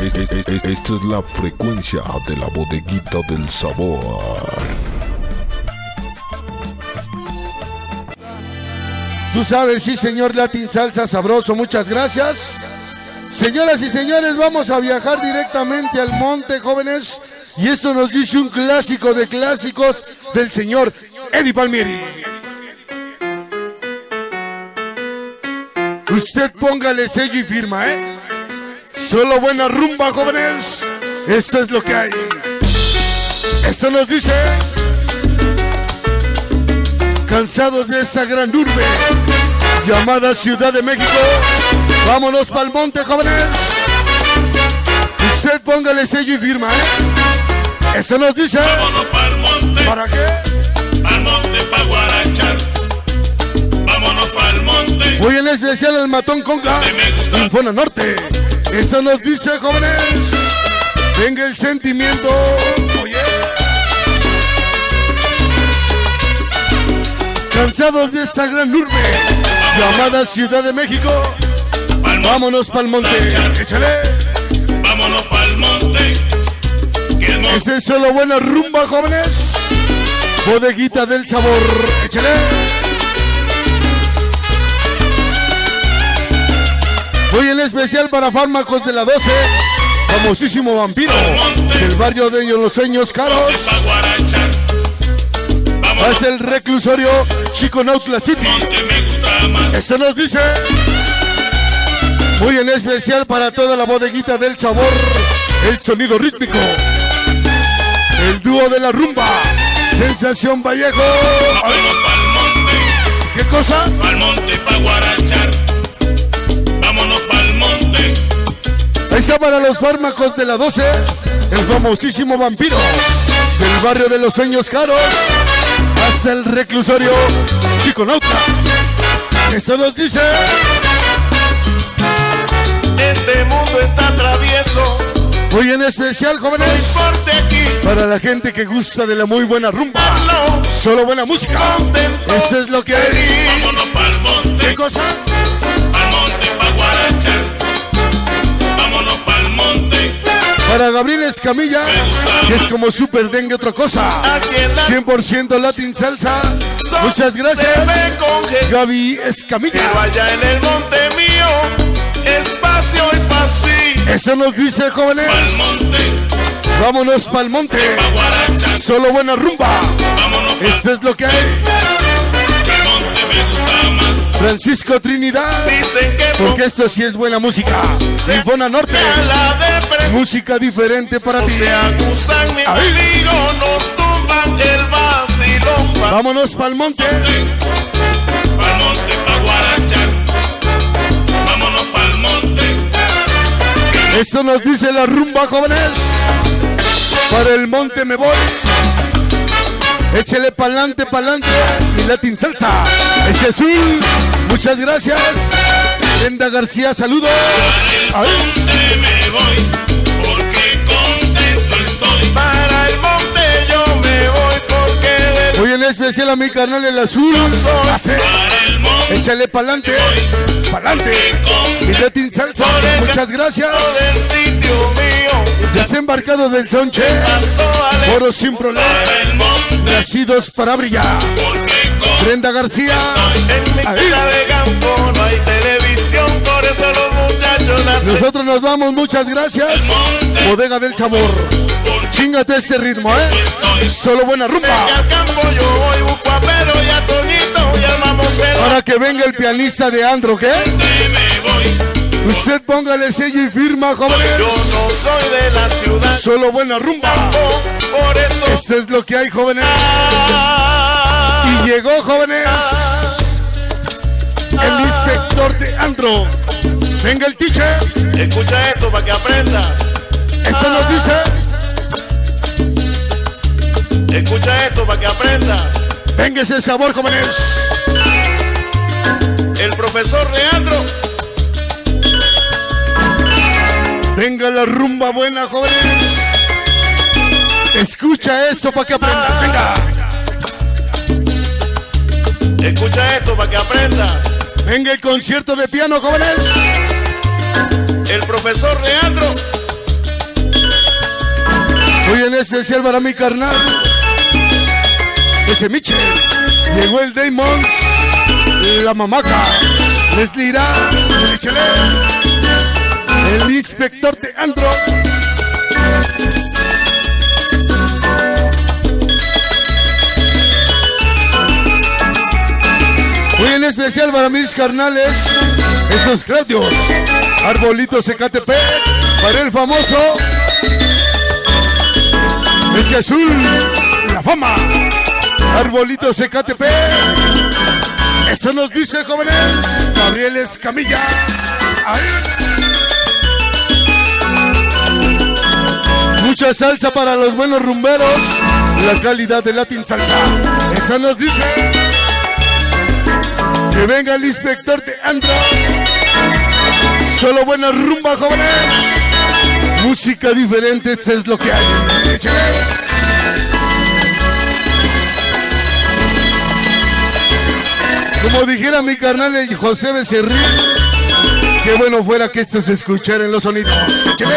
Esta es la frecuencia de la bodeguita del sabor. Tú sabes, sí, señor Latin Salsa Sabroso, muchas gracias. Señoras y señores, vamos a viajar directamente al monte, jóvenes. Y esto nos dice un clásico de clásicos del señor Eddie Palmieri. Usted póngale sello y firma, ¿eh? Solo buena rumba, jóvenes. Esto es lo que hay. Esto nos dice: cansados de esa gran urbe llamada Ciudad de México, vámonos pa'l monte, jóvenes. Usted póngale sello y firma, ¿eh? Eso nos dice: vámonos pa'l monte. ¿Para qué? Pa'l monte, pa' guarachar. Vámonos pa'l monte. Muy en especial el Matón Conga, en Zona Norte. Eso nos dice, jóvenes: venga el sentimiento. Oye. Cansados de esa gran urbe llamada Ciudad de México, vámonos pa'l monte. Échale. Vámonos pa'l monte. Ese es solo buena rumba, jóvenes. Bodeguita del sabor. Échale. Muy en especial para Fármacos de la 12, famosísimo vampiro del barrio de Los Sueños Caros. Hace el reclusorio Chiconautla City. Eso nos dice: muy en especial para toda la bodeguita del sabor, el sonido rítmico, el dúo de la rumba, Sensación Vallejo. ¿Qué cosa? Al monte pa' guarachar. Vámonos pa'l monte. Ahí está para los Fármacos de la 12, el famosísimo vampiro del barrio de Los Sueños Caros. Hasta el reclusorio Chiconauta. Eso nos dice: este mundo está travieso. muy en especial, jóvenes, para la gente que gusta de la muy buena rumba, solo buena música. Eso es lo que hay. Vámonos pa'l monte. ¿Qué cosa? Pa'l monte pa' guarachar. Vámonos pa'l monte. Para Gabriel Escamilla, que es como Super Dengue otra cosa, 100% Latin Salsa. Muchas gracias, Gaby Escamilla. Pero allá en el monte mío, espacio y fácil. Eso nos dice, jóvenes: Pa'l monte. vámonos pa'l monte. Pa' guarachar. Solo buena rumba. Vámonos pa'l Esto es lo que hay. el monte me gusta más. Francisco Trinidad, Dicen que porque esto sí es buena música. Sinfona Norte, la depresión. música diferente para O ti. se acusan mi amigo, nos tumban el vacilón. Vámonos pa'l monte. Pa'l monte pa' guarachar. Vámonos pa'l monte. Eso nos dice la rumba, jóvenes. Para el monte me voy. Échele pa'lante, pa'lante. Mi Latin Salsa. Ese azul. Muchas gracias. Brenda García, saludos. Para el monte me voy, porque contento estoy. Para el monte yo me voy, porque del Muy en especial a mi carnal el azul. Hace. para el monte Échale pa'lante. Pa'lante. Mi Latin Salsa. Muchas gracias. del sitio mío. Ya se ha embarcado del Sonche. Pasó al Oro sin problema. para el monte, Nacidos para brillar. porque Brenda García. en mi casa de campo no hay televisión, por eso los muchachos nacen. Nosotros nos vamos, muchas gracias. Bodega del Sabor. Chingate ese ritmo, Solo buena rumba. Y al campo yo voy, busco a Pedro y a Toñito y al mamocero. Para que venga el pianista de Andro, ¿qué? Me voy, Usted póngale sello y firma, jóvenes. yo no soy de la ciudad, Solo buena rumba. por eso. Esto es lo que hay, jóvenes. Y llegó, jóvenes, el inspector de Andro. Venga el teacher. Escucha esto para que aprendas. Esto nos dice: Escucha esto para que aprendas. venga ese sabor, jóvenes. El profesor Leandro. Venga la rumba buena, jóvenes. Escucha eso para que aprendan. Venga. Escucha esto para que aprendas. Venga el concierto de piano, jóvenes. El profesor Leandro. especial para mi carnal, ese Michel. Llegó el Damons, la mamaca, Leslie Irán, échale. El inspector de Andro. Muy en especial para mis carnales, esos Claudios, Arbolitos Ecatepec, para el famoso, ese azul, la fama, Arbolitos Ecatepec. Eso nos dice, jóvenes, Gabriel Escamilla. Ahí. Mucha salsa para los buenos rumberos, la calidad de Latin Salsa. Eso nos dice. Que venga el inspector de Andro. Solo buena rumba, jóvenes. Música diferente, esto es lo que hay. Échale. Como dijera mi carnal el José Becerril, qué bueno fuera que esto se escuchara en los sonidos. Échale.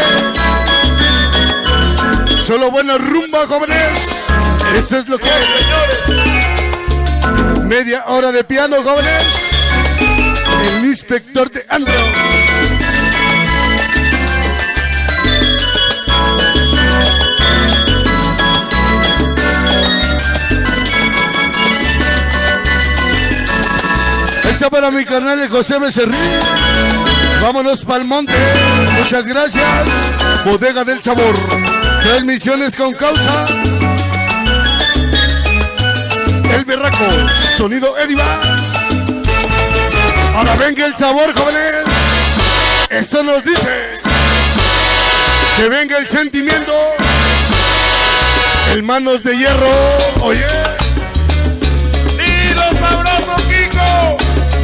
Solo buena rumba, jóvenes. Esto es lo que hay, señores. Media hora de piano, jóvenes. El inspector de Andro. Esa para mi carnal el José Becerril. Vámonos pa'l monte. Muchas gracias. Bodega del Sabor. Transmisiones con causa. El Berraco, sonido Edivas. Ahora venga el sabor, jóvenes. Esto nos dice. Que venga el sentimiento. El Manos de Hierro. Oye. Y los sabrosos, Kiko.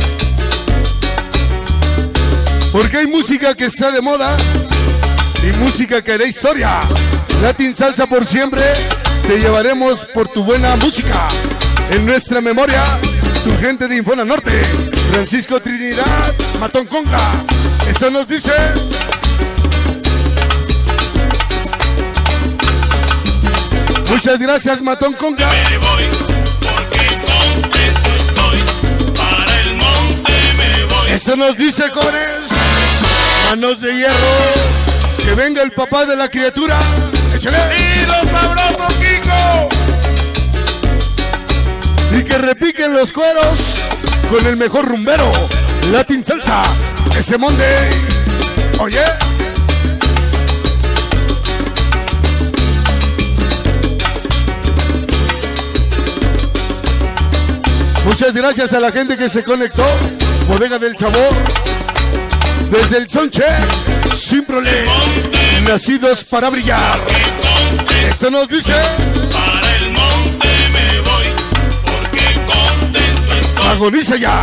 Porque hay música que está de moda y música que hará historia. Latin Salsa por siempre. Te llevaremos por tu buena música. En nuestra memoria, tu gente de Infona Norte, Francisco Trinidad, Matón Conga. Eso nos dice. Muchas gracias, Matón Conga. Me voy porque contento estoy. Para el monte me voy. Eso nos dice, jóvenes. Manos de Hierro. Que venga el papá de la criatura. Échale. Y los sabrosos, Kiko. Y que repiquen los cueros con el mejor rumbero, Latin Salsa, ese Monday. Oye. Muchas gracias a la gente que se conectó. Bodega del Sabor. Desde el Sonche, sin problema. Nacidos para brillar. Esto nos dice. Para el monte me voy porque contento estoy. Agoniza ya.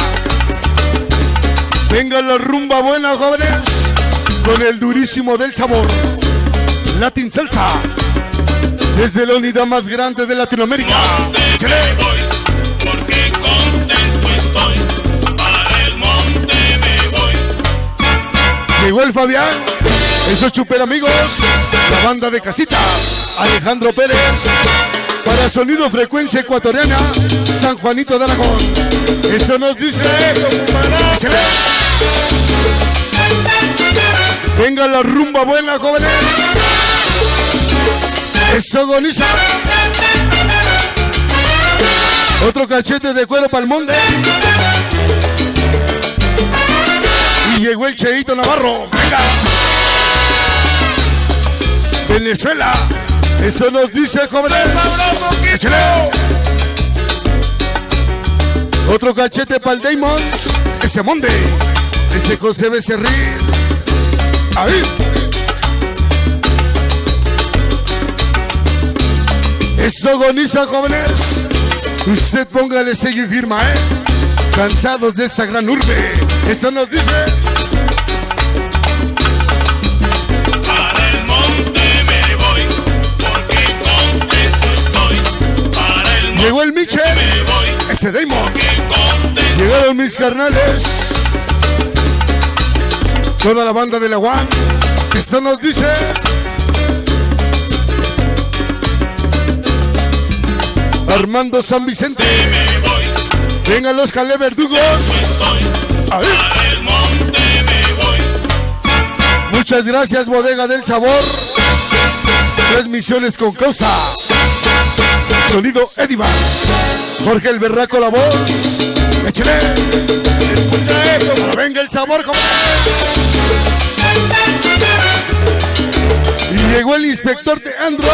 Venga la rumba buena, jóvenes, con el durísimo del sabor. Latin Salsa. Desde la unidad más grande de Latinoamérica. Me voy porque contento estoy. Para el monte me voy. Llegó el Fabián. Esos chuper amigos. La banda de casitas. Alejandro Pérez. Para Sonido Frecuencia Ecuatoriana, San Juanito de Aragón. Esto nos dice. ¡Échale! Venga la rumba buena, jóvenes. Eso agoniza. Otro cachete de cuero para el monte. Y llegó el Cheito Navarro. Venga. Venezuela. Eso nos dice, jóvenes. Échale. Otro cachete para el Damons. Ese Monde. Ese José Becerril. Ahí. Eso agoniza, jóvenes. Usted póngale sello y firma, Cansados de esta gran urbe. Eso nos dice. Para el monte me voy porque contento estoy. Para el monte Llegó el Michel. me voy Ese Damon. porque contento. Llegaron mis carnales. Toda la banda de la UAN. Esto nos dice. Armando San Vicente. me voy, Vengan los Calé Verdugos. estoy, A ver. para el monte me voy. Muchas gracias, Bodega del Sabor. Transmisiones con causa. Sonido Edivans. Jorge el Berraco la voz. Échale. Escucha esto. Venga el sabor, jóvenes. Y llegó el inspector de Andro.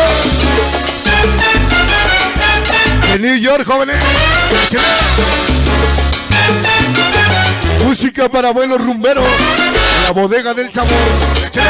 De New York, jóvenes. Échale. Música para buenos rumberos. La Bodega del Sabor. Échale.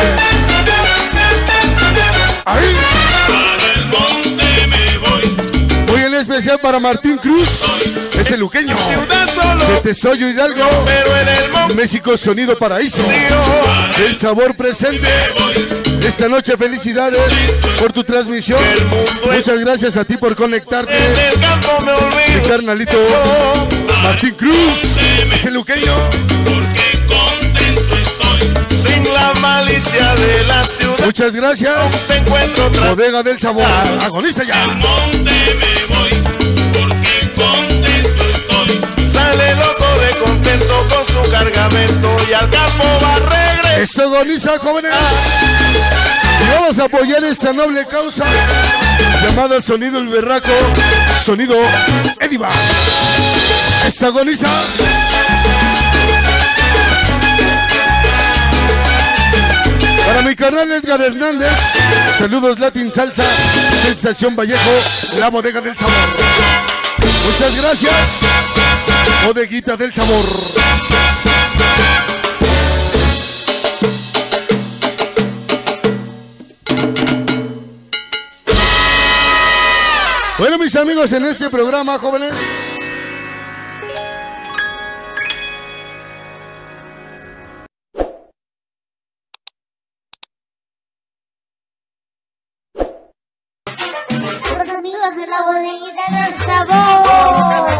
Ahí. Para el monte me voy. Muy en especial para Martín Cruz. Ese luqueño. Ciudad solo, De Tesoyo Hidalgo. pero en el monte México Sonido Paraíso. El sabor presente. Esta noche felicidades por tu transmisión. Muchas gracias a ti por conectarte. en el campo me Mi olvido. carnalito Martín Cruz. Ese luqueño. Porque contento estoy, sin la malicia de la ciudad. Muchas gracias. Te encuentro otra Bodega del Sabor. Agoniza ya. al monte me voy, porque contento estoy. Sale loco de contento con su cargamento y al campo va a regresar. Eso agoniza, jóvenes. Y vamos a apoyar esta noble causa llamada Sonido el Berraco, Sonido Ediva. Eso agoniza. Para mi carnal Edgar Hernández, saludos Latin Salsa, Sensación Vallejo, la Bodega del Sabor. Muchas gracias, Bodeguita del Sabor. Bueno, mis amigos, en este programa, jóvenes, Los amigos de la Bodeguita del Sabor.